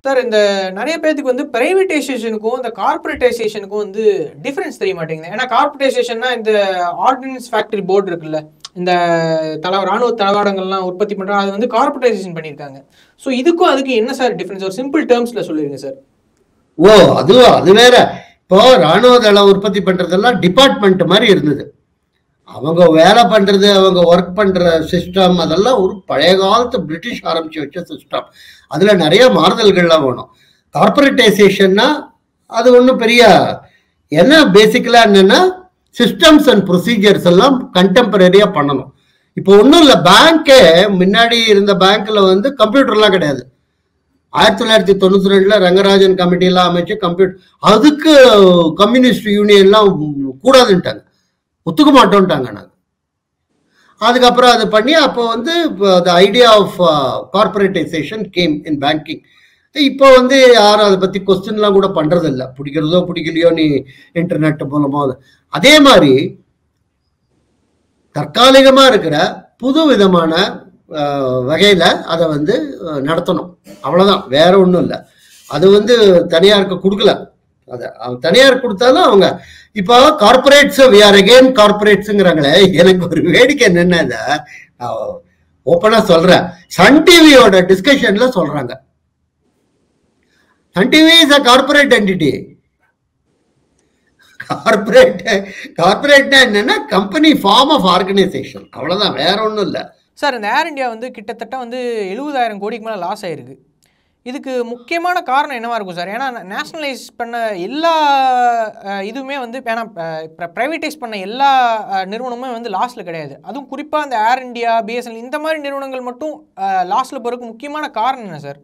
Sir இந்த நிறைய பேருக்கு வந்து பிரைவேடைசேஷனுக்கும் இந்த கார்பரேட்டைசேஷனுக்கும் வந்து டிஃபரன்ஸ் தெரிய மாட்டேங்குது. ஏன்னா கார்பரேட்டைசேஷன்னா இந்த ஆர்டினன்ஸ் ஃபேக்டரி போர்டு இருக்குல்ல, இந்த ராணுவ தளவாடங்கள்லாம் உற்பத்தி பண்ணுறாங்க, அது வந்து கார்பரேட்டைசேஷன் பண்ணியிருக்காங்க. ஸோ இதுக்கும் அதுக்கு என்ன சார் டிஃபரன்ஸ்? ஒரு சிம்பிள் டேர்ம்ஸில் சொல்லிடுங்க சார். அது வேற. இப்போ ராணுவ தள உற்பத்தி பண்றதெல்லாம் டிபார்ட்மெண்ட் மாதிரி இருந்தது. அவங்க வேலை பண்றது, அவங்க ஒர்க் பண்ற சிஸ்டம் அதெல்லாம் ஒரு பழைய காலத்து பிரிட்டிஷ் ஆரம்பிச்சு வச்ச சிஸ்டம். அதுல நிறைய மாறுதல்கள்லாம் வேணும். கார்பரேட்டைசேஷன்னா அது ஒன்றும் பெரிய என்ன, பேசிக்கலா என்னன்னா சிஸ்டம்ஸ் அண்ட் ப்ரொசீஜர்ஸ் எல்லாம் கண்டெம்பரரியா பண்ணணும். இப்போ ஒன்றும் இல்லை, பேங்கே முன்னாடி இருந்த பேங்க்ல வந்து கம்ப்யூட்டர்லாம் கிடையாது. 1992 ரங்கராஜன் கமிட்டியெல்லாம் அமைச்சு கம்ப்யூட்டர், அதுக்கு கம்யூனிஸ்ட் யூனியன்லாம் கூடாதுன்ட்டாங்க, ஒத்துக்க மாட்டோம்ட்டாங்க. நாங்கள் அதுக்கப்புறம் அது பண்ணி அப்போ வந்து the idea of corporatisation came in banking. இப்போ வந்து யாரும் அதை பற்றி கொஸ்டின்லாம் கூட பண்ணுறது இல்லை, பிடிக்கிறதோ பிடிக்கலையோ நீ இன்டர்நெட் மூலமோ. அதே மாதிரி தற்காலிகமாக இருக்கிற புது விதமான வகையில் அதை வந்து நடத்தணும், அவ்வளோதான், வேற ஒன்றும் இல்லை. அது வந்து தனியாருக்கு கொடுக்கல, அதை தனியார் கொடுத்தாலும் அவங்க இப்போ கார்பரேட்ஸ் வி ஆர் அகெயின் கார்பரேட்ஸுங்கிறாங்களே. எனக்கு ஒரு வேடிக்கை என்னென்ன, நான் ஓப்பனாக சொல்கிறேன், சன் டிவியோட டிஸ்கஷன்ல சொல்கிறாங்க Sun TV is a corporate entity. கார்பரேட்னா என்னன்னா கம்பெனி ஃபார்ம் ஆஃப் ஆர்கனைசேஷன், அவ்வளோதான், வேற ஒன்றும் இல்லை சார். இந்த ஏர் இந்தியா வந்து கிட்டத்தட்ட வந்து 70,000 கோடிக்கு மேலே லாஸ் ஆயிருக்கு. இதுக்கு முக்கியமான காரணம் என்னவா இருக்கும் சார்? ஏன்னா நேஷனலைஸ் பண்ண எல்லா இதுவுமே வந்து, ஏன்னா ப்ரைவேட்டைஸ் பண்ண எல்லா நிறுவனமுமே வந்து லாஸில் கிடையாது. அதுவும் குறிப்பாக இந்த ஏர் இந்தியா, பிஎஸ்என்எல் இந்த மாதிரி நிறுவனங்கள் மட்டும் லாஸில் போகிறதுக்கு முக்கியமான காரணம் என்ன சார்?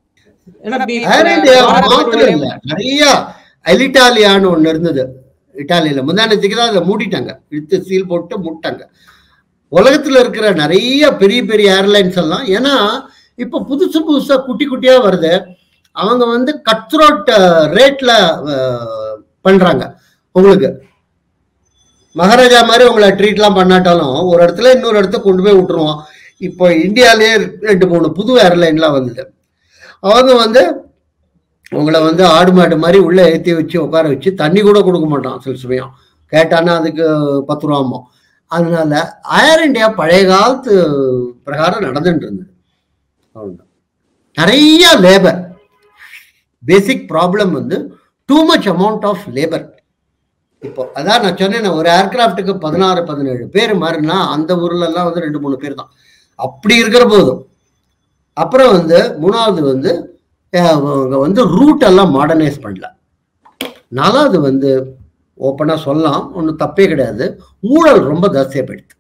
நிறைய எலிட்டாலியான்னு ஒன்று இருந்தது இட்டாலியில, முந்தானத்துக்கு தான் அதை மூடிட்டாங்க, இழுத்து சீல் போட்டு மூட்டாங்க. உலகத்தில் இருக்கிற நிறைய பெரிய பெரிய ஏர்லைன்ஸ் எல்லாம், ஏன்னா இப்போ புதுசா குட்டி குட்டியா வருது, அவங்க வந்து கட்ரோட் ரேட்ல பண்றாங்க. உங்களுக்கு மகாராஜா மாதிரி உங்களை ட்ரீட்லாம் பண்ணாட்டாலும் ஒரு இடத்துல இன்னொரு இடத்த கொண்டு போய் விட்டுருவோம். இப்போ இந்தியாவிலேயே 2-3 புது ஏர்லைன்லாம் வந்தது. அவங்க வந்து உங்களை வந்து ஆடு மாடு மாதிரி உள்ள ஏற்றி வச்சு உட்கார வச்சு தண்ணி கூட கொடுக்க மாட்டான், சில சமயம் கேட்டானா அதுக்கு 10 ரூபாமோ. அதனால ஏர் இந்தியா பழைய காலத்து பிரகாரம் நடந்துட்டு இருந்தது. நிறைய லேபர், பேசிக் ப்ராப்ளம் வந்து too much amount of labour. இப்போ அதான் நான் சொன்னேன், ஒரு ஏர்கிராஃப்டுக்கு 16-17 பேர் மாதிரினா அந்த ஊர்ல எல்லாம் வந்து 2-3 பேர் தான். அப்படி இருக்கிற போதும் அப்புறம் வந்து மூணாவது வந்து வந்து ரூட் எல்லாம் மாடர்னைஸ் பண்ணல. நாலாவது வந்து ஓப்பனா சொல்லலாம், ஒன்றும் தப்பே கிடையாது, ஊழல் ரொம்ப ஜாஸ்தியாக போயிடுது,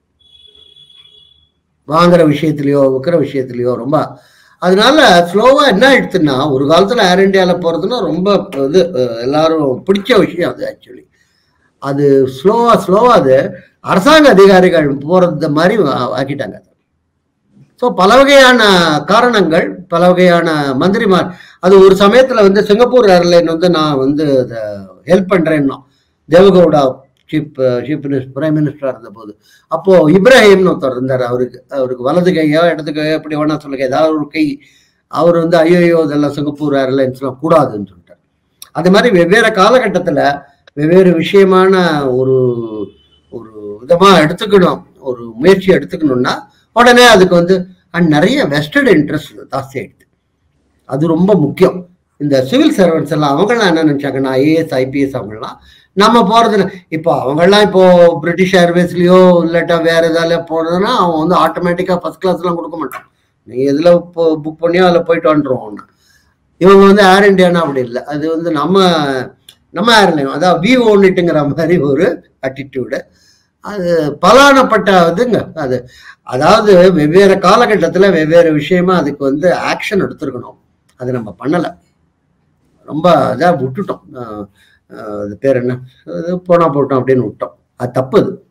வாங்குற விஷயத்துலையோ விற்கிற விஷயத்துலையோ ரொம்ப. அதனால ஸ்லோவா என்ன ஆயிடுச்சுன்னா, ஒரு காலத்துல ஏர் இந்தியாவில் போறதுன்னா ரொம்ப இது எல்லாரும் பிடிச்ச விஷயம் அது. ஆக்சுவலி அது ஸ்லோவா அது அரசாங்க அதிகாரிகள் போறது மாதிரி ஆக்கிட்டாங்க. ஸோ பல வகையான காரணங்கள், பல வகையான மந்திரிமார். அது ஒரு சமயத்துல வந்து சிங்கப்பூர் ஏர்லைன் வந்து நான் வந்து அதை ஹெல்ப் பண்றேன்னா, தேவகவுடா சீஃப் மினிஸ்டர் பிரைம் மினிஸ்டரா இருந்த போது, அப்போ இப்ராஹிம்னு ஒருத்தர் இருந்தார். அவருக்கு வலது கையோ இடது கையோ எப்படி வேணா சொல்லுங்க, ஏதாவது ஒரு கை. அவர் வந்து ஐயோ இதெல்லாம் சிங்கப்பூர் ஏர்லைன்ஸ்லாம் கூடாதுன்னு சொல்லிட்டார். அது மாதிரி வெவ்வேறு காலகட்டத்தில் வெவ்வேறு விஷயமான ஒரு ஒரு விதமாக எடுத்துக்கணும், ஒரு முயற்சி எடுத்துக்கணும்னா உடனே அதுக்கு வந்து நிறைய வெஸ்டட் இன்ட்ரெஸ்ட் ஜாஸ்தி ஆயிடுது. அது ரொம்ப முக்கியம். இந்த சிவில் சர்வன்ட்ஸ் எல்லாம் அவங்கெல்லாம் என்ன நினைச்சாங்கன்னா, ஐஏஎஸ் ஐபிஎஸ் அவங்கெல்லாம் நம்ம போறது, இப்போ அவங்கெல்லாம் இப்போ பிரிட்டிஷ் ஏர்வேஸ்லயோ இல்லாட்டா வேற ஏதாவது போறதுன்னா அவன் வந்து ஆட்டோமேட்டிக்கா ஃபர்ஸ்ட் கிளாஸ் எல்லாம் கொடுக்க மாட்டான், நீ எதுல புக் பண்ணியோ அதில் போயிட்டு வந்துடுவோம். இவங்க வந்து ஏர் இண்டியானா அப்படி இல்லை, அது வந்து நம்ம ஏர்லைன், அதாவது வி ஓன்னுட்டுங்கிற மாதிரி ஒரு அட்டிடியூடு. அது பலானப்பட்ட இதுங்க அது. அதாவது வெவ்வேறு காலகட்டத்தில் வெவ்வேறு விஷயமா அதுக்கு வந்து ஆக்ஷன் எடுத்துருக்கணும், அது நம்ம பண்ணலை, ரொம்ப இதாக விட்டுட்டோம். அது பேர் என்ன, போட்டோம் அப்படின்னு விட்டோம், அது தப்பு அது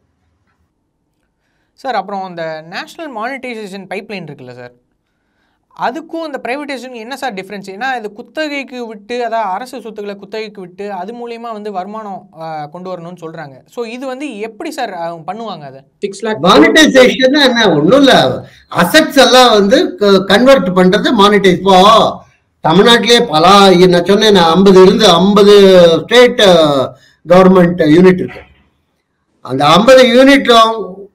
சார். அப்புறம் இந்த நேஷனல் மானிட்டைசேஷன் பைப்லைன் இருக்குல்ல சார், அதுக்கும் இந்த ப்ரைவேடைசேஷனுக்கு என்ன சார் டிஃப்ரென்ஸ்? ஏன்னா இது குத்தகைக்கு விட்டு, அதாவது அரசு சொத்துக்களை குத்தகைக்கு விட்டு அது மூலியமா வந்து வருமானம் கொண்டு வரணும்னு சொல்றாங்க. ஸோ இது வந்து எப்படி சார் பண்ணுவாங்க? அதை 6 lakh மானிட்டைசேஷன் என்ன ஒன்றும் இல்லை, அசெட்ஸ் எல்லாம் வந்து கன்வெர்ட் பண்றது மானிட்டைஸ். இப்போ தமிழ்நாட்டிலே பல நான் சொன்னேன் 50 ஸ்டேட் கவர்மெண்ட் யூனிட் இருக்கு. அந்த 50 யூனிட்லும்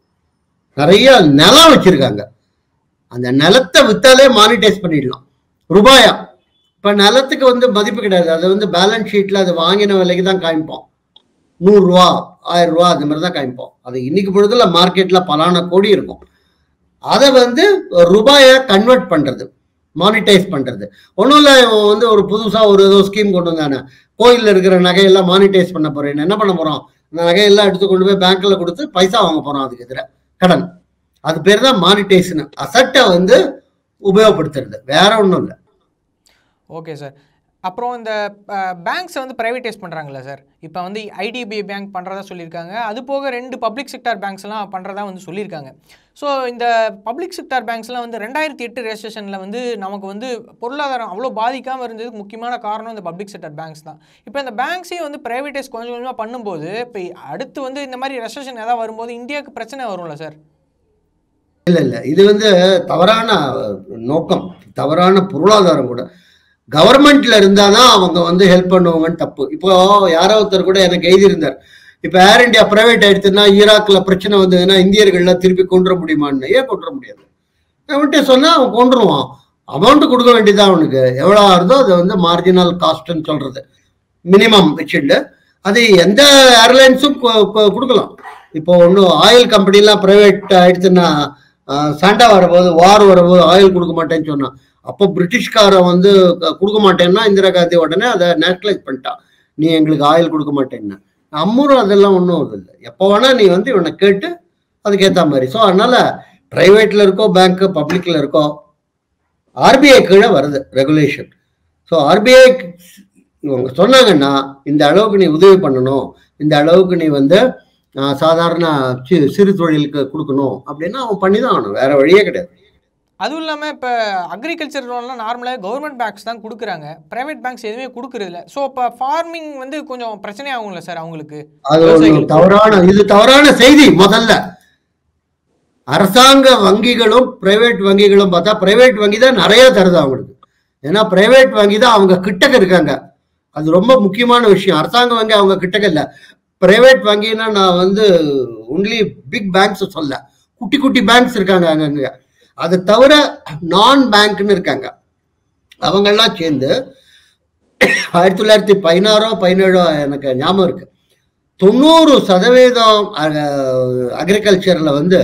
நிறைய நிலம் வச்சிருக்காங்க. அந்த நிலத்தை வித்தாலே மானிட்டைஸ் பண்ணிடலாம் ரூபாயா. இப்ப நிலத்துக்கு வந்து மதிப்பு கிடையாது. அது வந்து பேலன்ஸ் ஷீட்ல அது வாங்கின விலைக்கு தான் காமிப்போம். 100 ரூபா 1000 ரூபா அந்த மாதிரி தான் காமிப்போம். அது இன்னைக்கு பொழுதுல மார்க்கெட்ல பலான கோடி இருக்கும். அதை வந்து ரூபாயை கன்வெர்ட் பண்றது, மானிட்டைஸ் பண்றது. ஒன்றும் இல்லை, வந்து ஒரு புதுசா ஒரு ஏதோ ஸ்கீம் கொண்டு வந்தானே, கோயிலில் இருக்கிற நகையெல்லாம் மானிட்டைஸ் பண்ண போறேன். என்ன பண்ண போறோம்? அந்த நகையெல்லாம் எடுத்து கொண்டு போய் பேங்க்ல கொடுத்து பைசா வாங்க போறோம். அதுக்கு எதிராக கடன். அது பேர் தான் மானிட்டைசேஷன். அசட்டை வந்து உபயோகப்படுத்துறது, வேற ஒன்றும் இல்லை. Okay sir. அப்புறம் இந்த பேங்க்ஸை வந்து ப்ரைவேட்டைஸ் பண்ணுறாங்களே சார். இப்போ வந்து ஐடிபிஐ பேங்க் பண்ணுறதா சொல்லியிருக்காங்க. அது போக 2 பப்ளிக் செக்டார் பேங்க்ஸ்லாம் பண்ணுறதா வந்து சொல்லியிருக்காங்க. ஸோ இந்த பப்ளிக் செக்டார் பேங்க்ஸ்லாம் வந்து 2008 ரெஜிஸ்ட்ரேஷனில் வந்து நமக்கு வந்து பொருளாதாரம் அவ்வளோ பாதிக்காமல் இருந்ததுக்கு முக்கியமான காரணம் இந்த பப்ளிக் செக்டார் பேங்க்ஸ் தான். இப்போ இந்த பேங்க்ஸையும் வந்து ப்ரைவேட்டைஸ் கொஞ்சம் கொஞ்சமாக பண்ணும்போது இப்போ அடுத்து வந்து இந்த மாதிரி ரெஜிஸ்ட்ரேஷன் ஏதாவது வரும்போது இந்தியாவுக்கு பிரச்சனை வரும்ல சார்? இல்லை, இது வந்து தவறான நோக்கம், தவறான பொருளாதாரம் கூட. கவர்மெண்ட்ல இருந்தாதான் அவங்க வந்து ஹெல்ப் பண்ணுவாங்கன்னு தப்பு. இப்போ யாரோ ஒருத்தர் கூட எனக்கு எழுதியிருந்தார், இப்போ ஏர் இந்தியா பிரைவேட் ஆயிடுச்சுன்னா ஈராக்ல பிரச்சனை வந்ததுன்னா இந்தியர்கள்லாம் திருப்பி கொண்டு முடியுமான்னு. ஏன் கொண்டு முடியாது? அவன்கிட்ட சொன்னா அவன் கொண்டுருவான். அமௌண்ட் கொடுக்க வேண்டியதான் அவனுக்கு. எவ்வளோ ஆகுதோ அதை வந்து மார்ஜினல் காஸ்ட்ன்னு சொல்றது, மினிமம் வச்சுட்டு அது எந்த ஏர்லைன்ஸும் கொடுக்கலாம். இப்போ ஒன்றும் ஆயில் கம்பெனிலாம் பிரைவேட் ஆயிடுச்சுன்னா சண்டை வரும்போது, வார் வரும்போது ஆயில் கொடுக்க மாட்டேன்னு சொன்னான். அப்போ பிரிட்டிஷ்காரன் வந்து கொடுக்க மாட்டேன்னா இந்திரா காந்தி உடனே அதை நேஷனலைஸ் பண்ணிட்டான். நீ எங்களுக்கு ஆயில் கொடுக்க மாட்டேன்னா. நம்மளும் அதெல்லாம் ஒன்றும் இல்லை. எப்போ வேணா நீ வந்து இவனை கேட்டு அதுக்கேற்ற மாதிரி. ஸோ அதனால பிரைவேட்ல இருக்கோ பேங்க், பப்ளிக்ல இருக்கோ, ஆர்பிஐ கீழே வருது ரெகுலேஷன். ஸோ ஆர்பிஐ இவங்க சொன்னாங்கன்னா இந்த அளவுக்கு நீ உதவி பண்ணணும், இந்த அளவுக்கு நீ வந்து சாதாரண சிறு தொழிலுக்கு கொடுக்கணும் அப்படின்னா அவன் பண்ணி தான் ஆகணும். வேற வழியே கிடையாது. அதுவும் இல்லாமல் இப்போ அக்ரிகல்ச்சர் லோன்லாம் நார்மலாக கவர்மெண்ட் பேங்க்ஸ் தான் கொடுக்குறாங்க, ப்ரைவேட் பேங்க்ஸ் எதுவுமே கொடுக்குறது இல்லை. ஸோ இப்போ ஃபார்மிங் வந்து கொஞ்சம் பிரச்சனையாகும்ல சார் அவங்களுக்கு? அது இது தவறான செய்தி. முதல்ல அரசாங்க வங்கிகளும் பிரைவேட் வங்கிகளும் பார்த்தா பிரைவேட் வங்கி தான் நிறைய தருது அவங்களுக்கு. ஏன்னா பிரைவேட் வங்கி தான் அவங்க கிட்டக்க இருக்காங்க. அது ரொம்ப முக்கியமான விஷயம். அரசாங்க வங்கி அவங்க கிட்டக்க இல்லை. பிரைவேட் வங்கின்னா நான் வந்து ஒன்லி பிக் பேங்க்ஸ் சொல்ல, குட்டி குட்டி பேங்க்ஸ் இருக்காங்க அங்கங்க. அதை தவிர நான் பேங்க்னு இருக்காங்க. அவங்கெல்லாம் சேர்ந்து 1916 17 எனக்கு ஞாபகம் இருக்கு, 90% அக்ரிகல்ச்சர்ல வந்து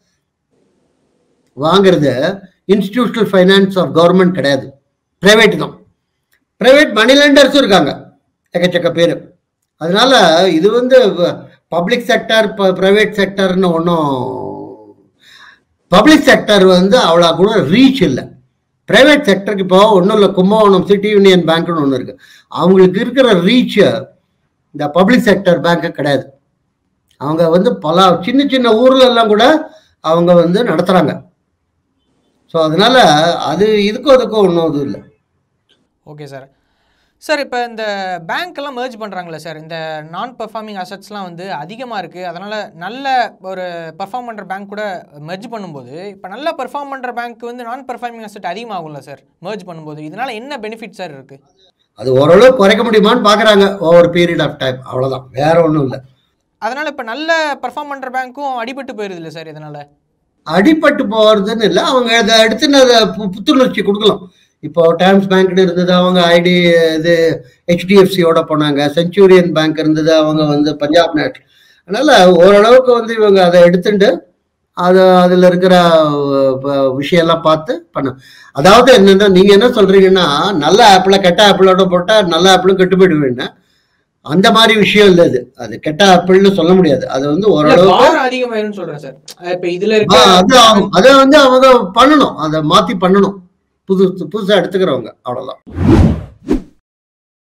வாங்குறது இன்ஸ்டிடியூஷனல் ஃபைனான்ஸ் ஆஃப் கவர்மெண்ட் கிடையாது, பிரைவேட் தான். பிரைவேட் மணி லெண்டர்ஸும் இருக்காங்க எக்கச்சக்க பேர். அதனால இது வந்து பப்ளிக் செக்டர் பிரைவேட் செக்டர்னு ஒன்றும், பப்ளிக் செக்டர் வந்து அவ்வளோ கூட ரீச் இல்லை. பிரைவேட் செக்டருக்கு இப்போ ஒன்றும் இல்லை, கும்பகோணம் சிட்டி யூனியன் பேங்க்னு ஒன்று இருக்கு. அவங்களுக்கு இருக்கிற ரீச் இந்த பப்ளிக் செக்டர் பேங்க்கு கிடையாது. அவங்க வந்து பல சின்ன சின்ன ஊர்ல எல்லாம் கூட அவங்க வந்து நடத்துறாங்க. ஸோ அதனால அது இதுக்கும் அதுக்கும் ஒன்றும் இது இல்லை. Okay sir. சார் இப்போ இந்த பேங்க்கெல்லாம் மெர்ஜ் பண்ணுறாங்களே சார், இந்த நான் பெர்ஃபார்மிங் அசட்ஸ்லாம் வந்து அதிகமாக இருக்குது. அதனால் நல்ல ஒரு பெர்ஃபார்ம் பண்ணுற பேங்க் கூட மெர்ஜ் பண்ணும்போது இப்போ நல்ல பெர்ஃபார்ம் பண்ணுற பேங்க் வந்து நான் பெர்ஃபார்மிங் அசட் அதிகமாகும்ல சார் மெர்ஜ் பண்ணும்போது? இதனால் என்ன பெனிஃபிட் சார் இருக்குது? அது ஓரளவு குறைக்க முடியுமான்னு பார்க்குறாங்க ஓவர் பீரியட் ஆஃப் டைம், அவ்வளோதான், வேற ஒன்றும் இல்லை. அதனால் இப்போ நல்ல பெர்ஃபார்ம் பண்ணுற பேங்க்கும் அடிபட்டு போயிருது இல்லை சார்? இதனால் அடிபட்டு போகிறதுன்னு இல்லை, அவங்க அதை எடுத்துன்னு அதை புத்துணர்ச்சி கொடுக்கலாம். இப்போ டைம்ஸ் பேங்க்னு இருந்தது, அவங்க ஐடி இது ஹெச்டிஎஃப்சியோட போனாங்க. செஞ்சுரியன் பேங்க் இருந்தது, அவங்க வந்து பஞ்சாப் நேஷனல். அதனால ஓரளவுக்கு வந்து இவங்க அதை எடுத்துட்டு அதில் இருக்கிற விஷயம்லாம் பார்த்து பண்ண. அதாவது என்னன்னா, நீங்கள் என்ன சொல்றீங்கன்னா நல்ல ஆப்பிள் கெட்ட ஆப்பிளோட போட்டால் நல்ல ஆப்பிளும் கெட்டு போயிடுவேன்னு, அந்த மாதிரி விஷயம் இல்லை. அது கெட்ட ஆப்பிள்னு சொல்ல முடியாது. அது வந்து ஓரளவுக்கு அதிகமாயிரும் சொல்றேன் சார். இப்போ இதுல அதை வந்து அவங்க பண்ணணும், அதை மாற்றி பண்ணணும் புதுசாக எடுத்துக்கிறவங்க, அவ்வளோதான்.